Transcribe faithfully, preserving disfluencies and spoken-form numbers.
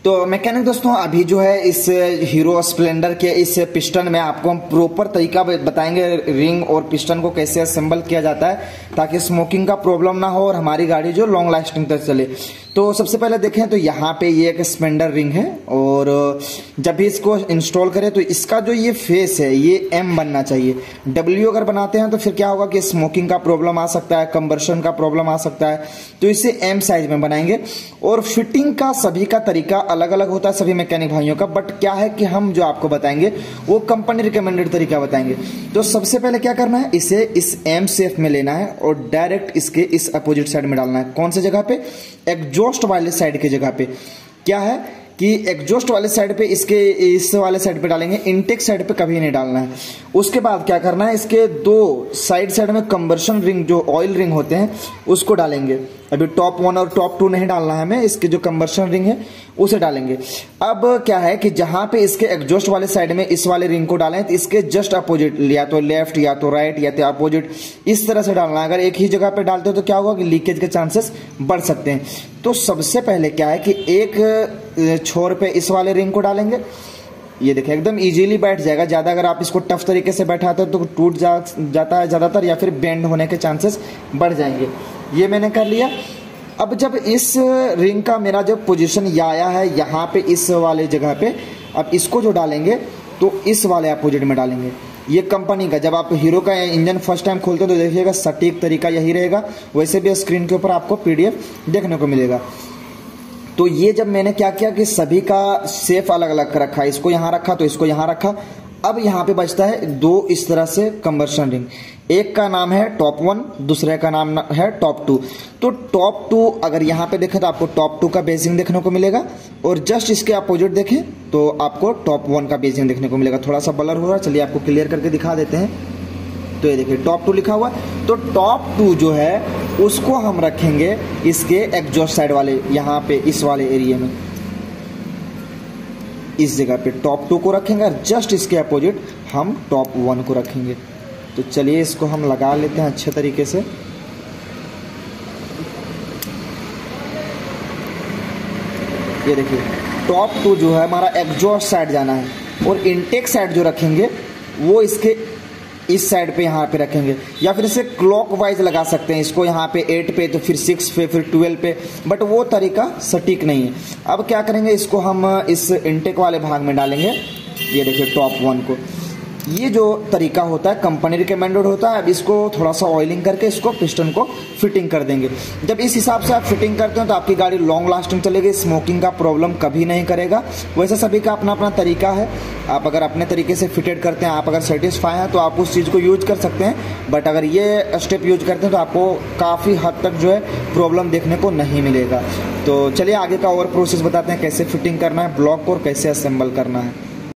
तो मैकेनिक दोस्तों, अभी जो है इस हीरो स्प्लेंडर के इस पिस्टन में आपको हम प्रॉपर तरीका बताएंगे रिंग और पिस्टन को कैसे असेंबल किया जाता है ताकि स्मोकिंग का प्रॉब्लम ना हो और हमारी गाड़ी जो लॉन्ग लास्टिंग तक चले। तो सबसे पहले देखें तो यहाँ पे ये एक स्प्लेंडर रिंग है और जब भी इसको इंस्टॉल करें तो इसका जो ये फेस है ये एम बनना चाहिए। डब्ल्यू अगर बनाते हैं तो फिर क्या होगा कि स्मोकिंग का प्रॉब्लम आ सकता है, कंबर्शन का प्रॉब्लम आ सकता है, तो इसे एम साइज में बनाएंगे। और फिटिंग का सभी का तरीका अलग अलग होता है सभी मैकेनिक भाइयों का, बट क्या है कि हम जो आपको बताएंगे वो कंपनी रिकमेंडेड तरीका बताएंगे। तो सबसे पहले क्या करना है, इसे इस एम शेप में लेना है और डायरेक्ट इसके इस अपोजिट साइड में डालना है। कौन सी जगह पे? एग्जॉस्ट वाले साइड की जगह पे। क्या है कि एग्जॉस्ट वाले साइड पे इसके इस वाले साइड पे डालेंगे, इनटेक साइड पे कभी नहीं डालना है। उसके बाद क्या करना है, इसके दो साइड साइड में कंबर्शन रिंग जो ऑयल रिंग होते हैं उसको डालेंगे। अभी टॉप वन और टॉप टू नहीं डालना है हमें, इसके जो कंबर्शन रिंग है उसे डालेंगे। अब क्या है कि जहां पे इसके एग्जॉस्ट वाले साइड में इस वाले रिंग को डालें तो इसके जस्ट अपोजिट, या तो लेफ्ट या तो राइट या तो अपोजिट, इस तरह से डालना है। अगर एक ही जगह पे डालते हो तो क्या होगा कि लीकेज के चांसेस बढ़ सकते हैं। तो सबसे पहले क्या है कि एक छोर पे इस वाले रिंग को डालेंगे, ये देखिए एकदम इजीली बैठ जाएगा। ज्यादा अगर आप इसको टफ तरीके से बैठाते हो तो टूट जा, जाता है ज्यादातर, या फिर बेंड होने के चांसेस बढ़ जाएंगे। ये मैंने कर लिया। अब जब इस रिंग का मेरा जब पोजीशन ये आया है यहाँ पे इस वाले जगह पे, अब इसको जो डालेंगे तो इस वाले अपोजिट में डालेंगे। ये कंपनी का, जब आप हीरो का इंजन फर्स्ट टाइम खोलते हो तो देखिएगा सटीक तरीका यही रहेगा। वैसे भी स्क्रीन के ऊपर आपको पीडीएफ देखने को मिलेगा। तो ये जब मैंने क्या किया कि सभी का शेप अलग अलग रखा, इसको यहाँ रखा तो इसको यहाँ रखा। अब यहाँ पे बचता है दो इस तरह से कंबर्शन रिंग, एक का नाम है टॉप वन, दूसरे का नाम है टॉप टू। तो टॉप टू अगर यहाँ पे देखें तो आपको टॉप टू का बेसिंग देखने को मिलेगा और जस्ट इसके अपोजिट देखें तो आपको टॉप वन का बेसिंग देखने को मिलेगा। थोड़ा सा ब्लर हो रहा है, चलिए आपको क्लियर करके दिखा देते हैं। तो ये देखिए टॉप टू लिखा हुआ है। तो टॉप टू जो है उसको हम रखेंगे इसके एग्जॉस्ट साइड वाले, यहाँ पे इस वाले एरिया में, इस जगह पे टॉप टू को रखेंगे और जस्ट इसके अपोजिट हम टॉप वन को रखेंगे। तो चलिए इसको हम लगा लेते हैं अच्छे तरीके से। ये देखिए टॉप टू जो है हमारा एग्जॉस्ट साइड जाना है और इनटेक साइड जो रखेंगे वो इसके इस साइड पे यहाँ पे रखेंगे, या फिर इसे क्लॉकवाइज लगा सकते हैं। इसको यहाँ पे एट पे तो फिर सिक्स पे फिर ट्वेल्व पे, बट वो तरीका सटीक नहीं है। अब क्या करेंगे, इसको हम इस इनटेक वाले भाग में डालेंगे। ये देखिए टॉप वन को, ये जो तरीका होता है कंपनी रिकमेंडेड होता है। अब इसको थोड़ा सा ऑयलिंग करके इसको पिस्टन को फिटिंग कर देंगे। जब इस हिसाब से आप फिटिंग करते हो तो आपकी गाड़ी लॉन्ग लास्टिंग चलेगी, स्मोकिंग का प्रॉब्लम कभी नहीं करेगा। वैसे सभी का अपना अपना तरीका है, आप अगर अपने तरीके से फिटेड करते हैं, आप अगर सेटिस्फाई हैं तो आप उस चीज़ को यूज कर सकते हैं। बट अगर ये स्टेप यूज करते हैं तो आपको काफ़ी हद तक जो है प्रॉब्लम देखने को नहीं मिलेगा। तो चलिए आगे का और प्रोसेस बताते हैं, कैसे फिटिंग करना है ब्लॉक को और कैसे असेंबल करना है।